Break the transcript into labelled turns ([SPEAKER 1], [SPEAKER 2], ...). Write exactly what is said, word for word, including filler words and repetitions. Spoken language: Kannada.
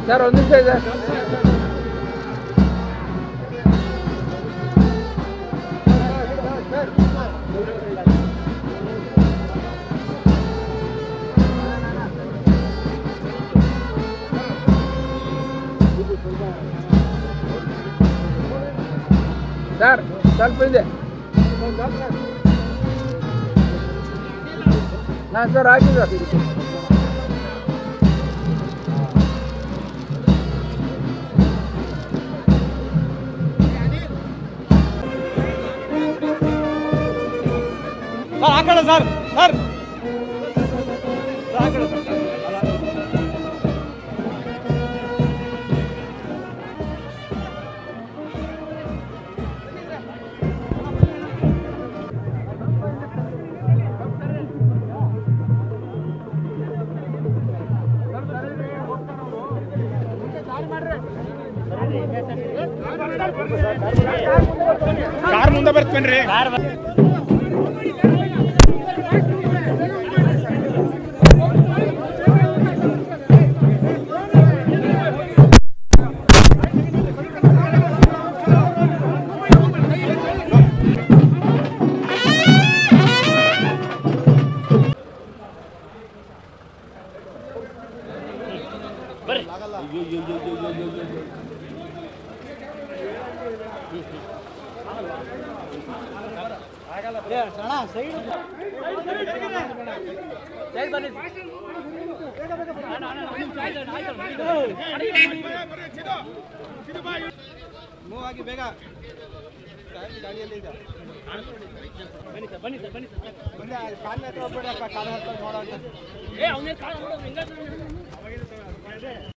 [SPEAKER 1] ಸರ್ ಒಂದು ನಿಮಿಷ ಇದೆ ಸರ್ ಸ್ವಲ್ಪ ಇದೆ ನಾನು ಸರ್ ಹಾಕಿಲ್ಲ
[SPEAKER 2] ಸರ್ ಹಾಕೋಣ ಸರ್ ಸರ್ ಹಾಕೋಣ ಸರ್ ಕಾರ್ ಮುಂದೆ ಬರ್ತೇನ್ರಿ ಬರ್ರಿ ಮೂವ್ ಆಗಿ ಬೇಗ ಗಾಡಿಯಲ್ಲಿ ಇದೆ ಬನ್ನಿ ಸರ್ ಬನ್ನಿ ಸರ್ ಬನ್ನಿ ಸರ್ ಮುಂದೆ ಕಾಲ ಹತ್ರ ಹೋಗ್ಬೇಡಪ್ಪ ಕಾಲ ಹತ್ರ ನೋಡೋಣ ಏ ಅವನೇ ಕಾಲ ನೋಡೋ